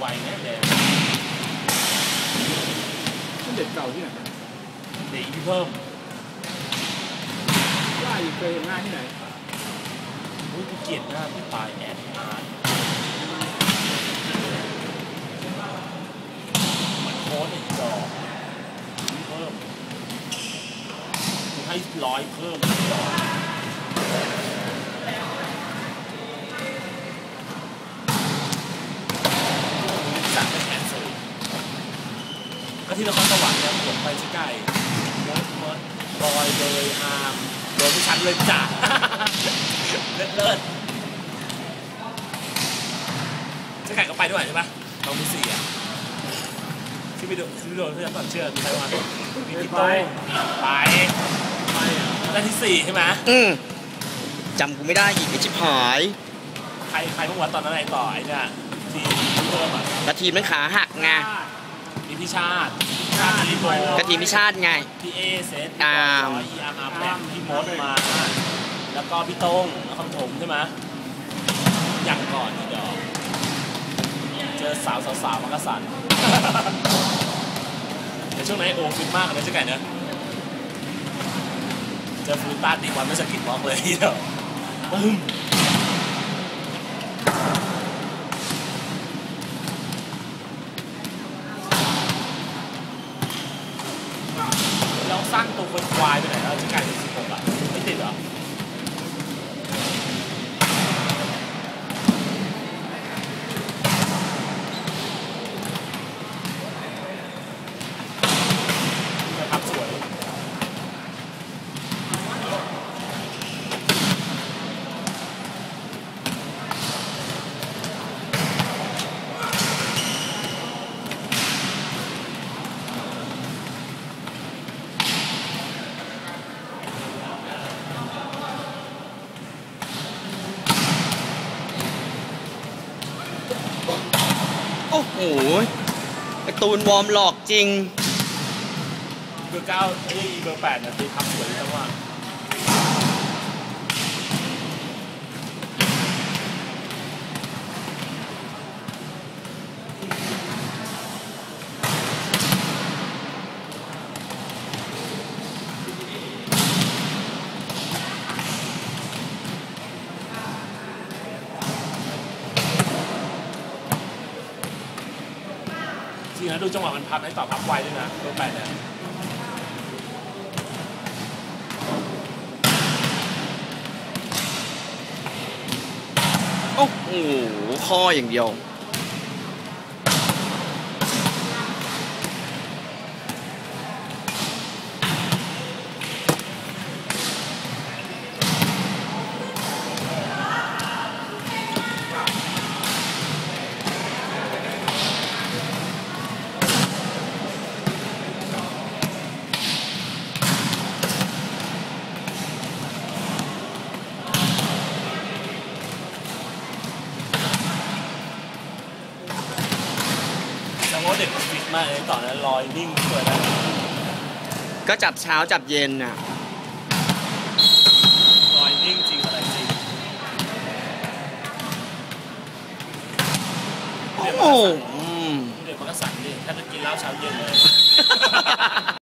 ไวแน่เลยเด็ดเก่าที่ไหนเด็กพี่เพิ่มว่าอยู่เคยเห็นหน้าที่ไหนอุ้ยกูเกลียดหน้าพี่ปลายแอดอาร์ตมันโค้ดอีกดอกเพิ่มกูให้100เพิ่มสั่งไปแคนเซิลก็ที่นครสวรรค์เนี่ยผมไปใกล้ๆมดบอยเลยอาร์มโดนที่ชั้นเลยจ้ะเลิศจะไก่ก็ไปด้วยใช่ปะน้องมี4อ่ะที่ไปโดนเพื่อนก่อนเชื่อมีใครวะมีพี่โต้ไปได้ที่4ใช่ไหมจำกูไม่ได้อีกไอ้ชิบหายใครเมื่อวันตอนนั้นไหนต่อไอ้เนี่ยทีมเพิ่มอ่ะกระทีมมันขาหักไงมีพี่ชาติลิโบกระทีมพี่ชาติไงพี่เอเซตพี่บอยอาร์มาแปมพี่มดมาแล้วก็พี่โต้งนครปฐมใช่ไหมอย่างก่อนทีเดียวเจอสาวมักกะสันในช่วงนั้นโอ้ฟิตมากเลยเจ๊ไก่เนอะเจอฟลูต้าตีวันไม่สกิดบล็อกเลยทีเดียวปึ้มเราสร้างตัวคนควายไปไหนแล้วเจ๊ไก่เป็น16อ่ะไม่ติดเหรอโอ้โหไอตูนวอร์มหลอกจริงเบอร์9ไอ้เบอร์8เนี่ยตีทำสวยจังว่าจริงนะดูจังหวะมันพับให้ต่อพับไวด้วยนะเบอร์8เนี่ยโอ้โหข้ออย่างเดียวเด็กฟิตมากเลยตอนนั้นลอยนิ่งสวยนะก็จับเช้าจับเย็นน่ะลอยนิ่งจริงอะไรจริงโอ้โหเด็กมันก็สั่นดิถ้าจะกินเหล้าเช้าเย็นเลย